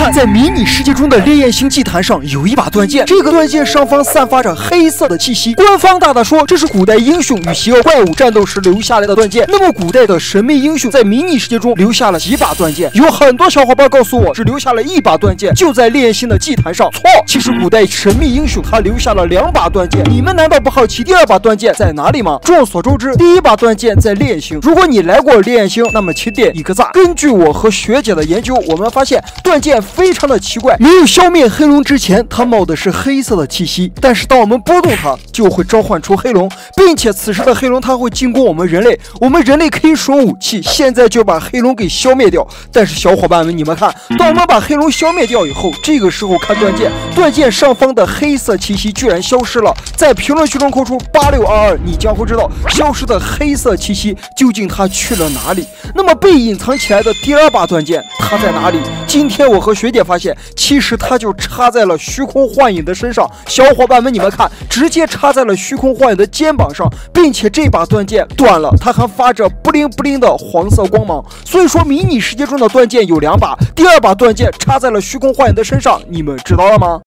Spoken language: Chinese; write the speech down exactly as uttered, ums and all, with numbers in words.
看，在迷你世界中的烈焰星祭坛上有一把断剑，这个断剑上方散发着黑色的气息。官方大大说，这是古代英雄与邪恶怪物战斗时留下来的断剑。那么，古代的神秘英雄在迷你世界中留下了几把断剑？有很多小伙伴告诉我，只留下了一把断剑，就在烈焰星的祭坛上。错，其实古代神秘英雄他留下了两把断剑。你们难道不好奇第二把断剑在哪里吗？众所周知，第一把断剑在烈焰星。如果你来过烈焰星，那么请点一个赞。根据我和学姐的研究，我们发现断剑非常的奇怪。没有消灭黑龙之前，它冒的是黑色的气息，但是当我们拨动它，就会召唤出黑龙，并且此时的黑龙它会进攻我们人类，我们人类可以使用武器，现在就把黑龙给消灭掉。但是小伙伴们，你们看，当我们把黑龙消灭掉以后，这个时候看断剑，断剑上方的黑色气息居然消失了。在评论区中扣出八六二二，你将会知道消失的黑色气息究竟它去了哪里。那么被隐藏起来的第二把断剑，它在哪里？今天我和学姐发现，其实它就插在了虚空幻影的身上。小伙伴们，你们看，直接插在了虚空幻影的肩膀上，并且这把断剑断了，它还发着不灵不灵的黄色光芒。所以说，迷你世界中的断剑有两把，第二把断剑插在了虚空幻影的身上，你们知道了吗？